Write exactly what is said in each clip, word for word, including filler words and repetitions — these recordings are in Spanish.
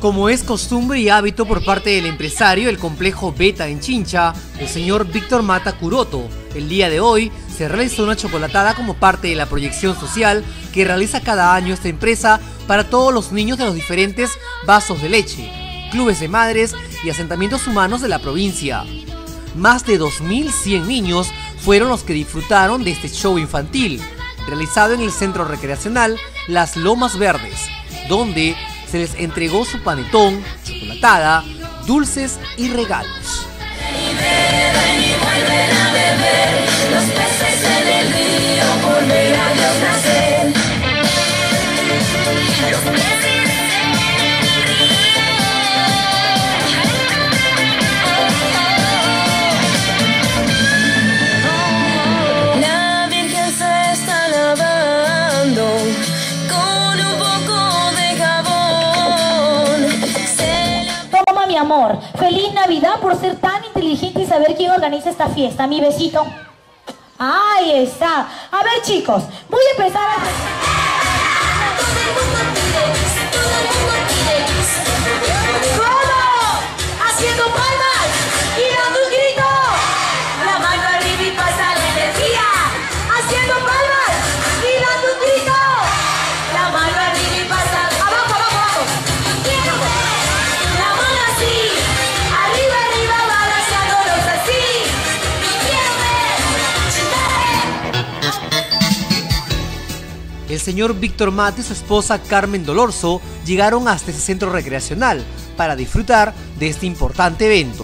Como es costumbre y hábito por parte del empresario del complejo Beta en Chincha, el señor Víctor Mata Curoto, el día de hoy se realizó una chocolatada como parte de la proyección social que realiza cada año esta empresa para todos los niños de los diferentes vasos de leche, clubes de madres y asentamientos humanos de la provincia. Más de dos mil cien niños fueron los que disfrutaron de este show infantil, realizado en el centro recreacional Las Lomas Verdes, donde se les entregó su panetón, chocolatada, dulces y regalos. La Virgen se está lavando con un poco de jabón. Toma, mi amor, feliz Navidad por ser tan inteligente y saber quién organiza esta fiesta. Mi besito. Ahí está. A ver, chicos, voy a empezar a... ¿Cómo? Haciendo palmas y dando un grito. La mano arriba y pasa la energía. Haciendo palmas y dando un grito. La mano arriba y pasa. Abajo, abajo, abajo. Quiero ver. La mano así. Arriba, arriba, balanceándolos así. Quiero ver. El señor Víctor Mata y su esposa Carmen Dolorzo llegaron hasta ese centro recreacional para disfrutar de este importante evento.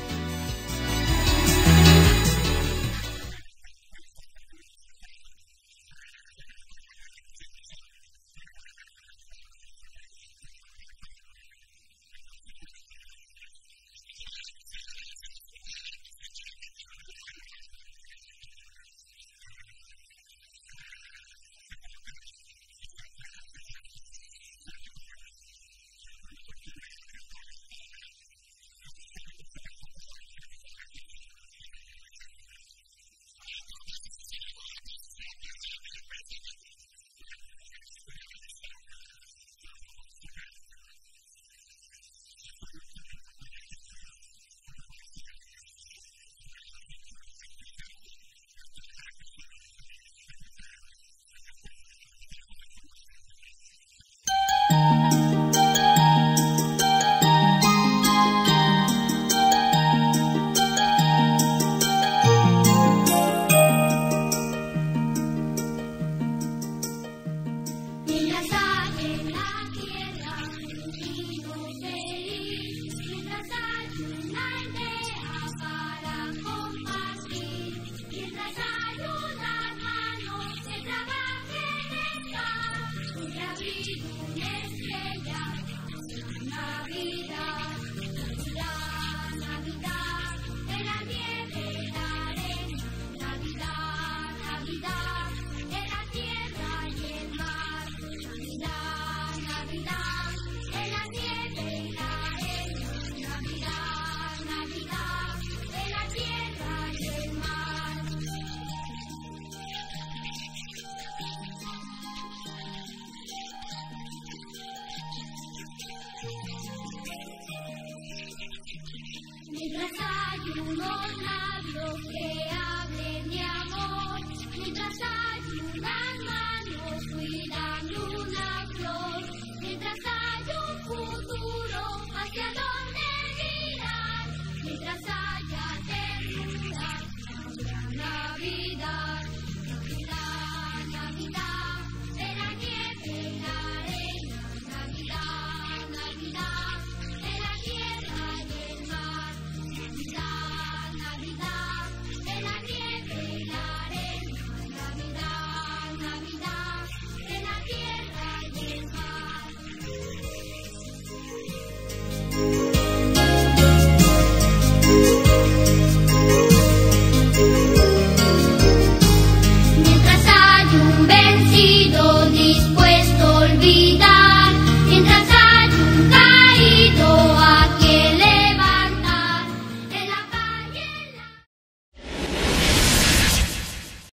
Mientras hay unos labios que hablen de amor, mientras hay una